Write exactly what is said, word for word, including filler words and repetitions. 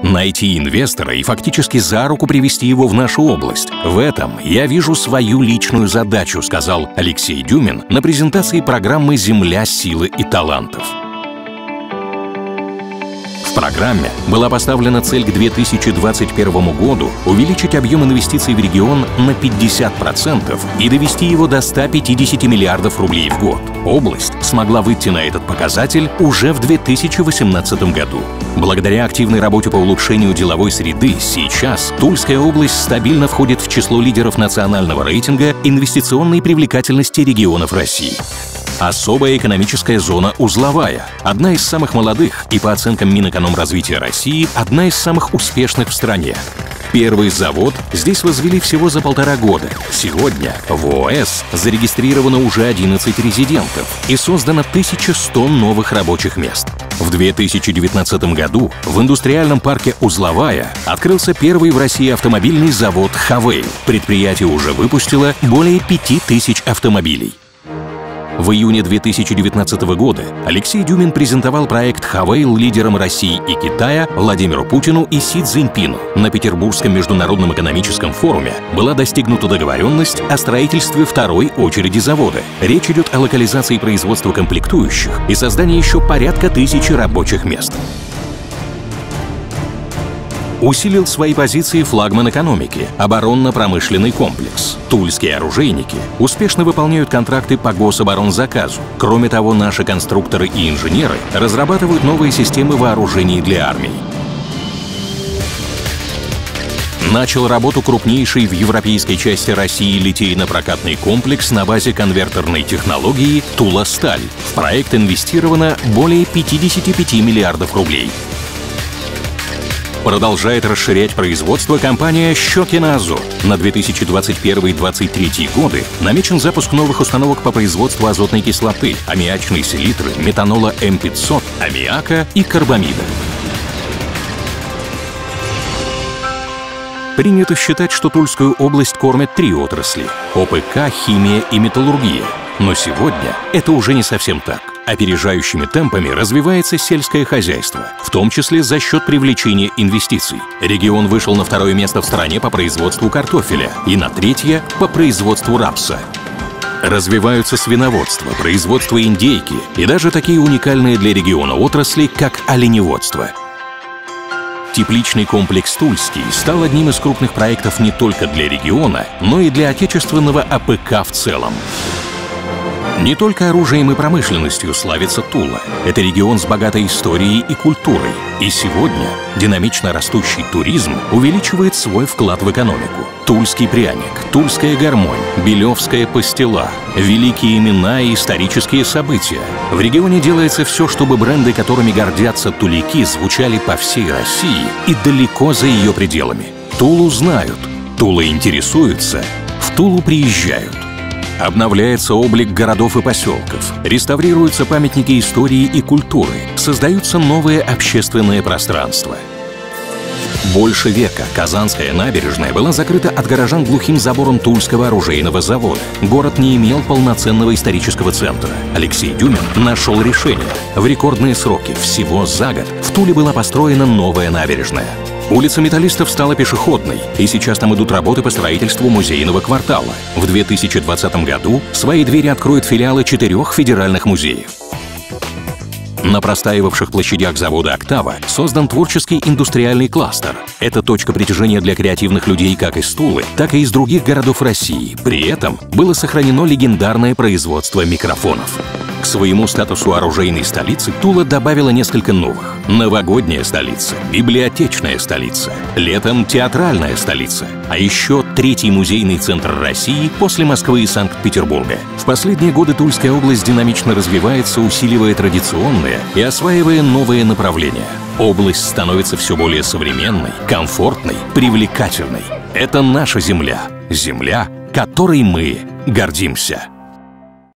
найти инвестора и фактически за руку привести его в нашу область. В этом я вижу свою личную задачу, сказал Алексей Дюмин на презентации программы «Земля, силы и талантов». В программе была поставлена цель к две тысячи двадцать первому году увеличить объем инвестиций в регион на пятьдесят процентов и довести его до ста пятидесяти миллиардов рублей в год. Область смогла выйти на этот показатель уже в две тысячи восемнадцатом году. Благодаря активной работе по улучшению деловой среды сейчас Тульская область стабильно входит в число лидеров национального рейтинга инвестиционной привлекательности регионов России. Особая экономическая зона «Узловая» – одна из самых молодых и, по оценкам Минэкономразвития России, одна из самых успешных в стране. Первый завод здесь возвели всего за полтора года. Сегодня в ООС зарегистрировано уже одиннадцать резидентов и создано тысяча сто новых рабочих мест. В две тысячи девятнадцатом году в индустриальном парке «Узловая» открылся первый в России автомобильный завод «Хавейл». Предприятие уже выпустило более пяти тысяч автомобилей. В июне две тысячи девятнадцатого года Алексей Дюмин презентовал проект «Хавейл» лидерам России и Китая Владимиру Путину и Си Цзиньпину. На Петербургском международном экономическом форуме была достигнута договоренность о строительстве второй очереди завода. Речь идет о локализации производства комплектующих и создании еще порядка тысячи рабочих мест. Усилил свои позиции флагман экономики – оборонно-промышленный комплекс. Тульские оружейники успешно выполняют контракты по гособоронзаказу. Кроме того, наши конструкторы и инженеры разрабатывают новые системы вооружений для армии. Начал работу крупнейший в европейской части России литейно-прокатный комплекс на базе конвертерной технологии «Тула-Сталь». В проект инвестировано более пятидесяти пяти миллиардов рублей. Продолжает расширять производство компания «Щекино Азот». На две тысячи двадцать первый — две тысячи двадцать третий годы намечен запуск новых установок по производству азотной кислоты, аммиачной селитры, метанола эм пятьсот, аммиака и карбамида. Принято считать, что Тульскую область кормят три отрасли – о пэ ка, химия и металлургия. Но сегодня это уже не совсем так. Опережающими темпами развивается сельское хозяйство, в том числе за счет привлечения инвестиций. Регион вышел на второе место в стране по производству картофеля и на третье по производству рапса. Развиваются свиноводство, производство индейки и даже такие уникальные для региона отрасли, как оленеводство. Тепличный комплекс «Тульский» стал одним из крупных проектов не только для региона, но и для отечественного о пэ ка в целом. Не только оружием и промышленностью славится Тула. Это регион с богатой историей и культурой. И сегодня динамично растущий туризм увеличивает свой вклад в экономику. Тульский пряник, тульская гармонь, белевская пастила, великие имена и исторические события. В регионе делается все, чтобы бренды, которыми гордятся туляки, звучали по всей России и далеко за ее пределами. Тулу знают, Тула интересуется, в Тулу приезжают. Обновляется облик городов и поселков, реставрируются памятники истории и культуры, создаются новые общественные пространства. Больше века Казанская набережная была закрыта от горожан глухим забором Тульского оружейного завода. Город не имел полноценного исторического центра. Алексей Дюмин нашел решение. В рекордные сроки, всего за год, в Туле была построена новая набережная. Улица Металлистов стала пешеходной, и сейчас там идут работы по строительству музейного квартала. В две тысячи двадцатом году свои двери откроют филиалы четырех федеральных музеев. На простаивавших площадях завода «Октава» создан творческий индустриальный кластер. Это точка притяжения для креативных людей как из Тулы, так и из других городов России. При этом было сохранено легендарное производство микрофонов. К своему статусу оружейной столицы Тула добавила несколько новых. Новогодняя столица, библиотечная столица, летом театральная столица, а еще третий музейный центр России после Москвы и Санкт-Петербурга. В последние годы Тульская область динамично развивается, усиливая традиционные и осваивая новые направления. Область становится все более современной, комфортной, привлекательной. Это наша земля, земля, которой мы гордимся.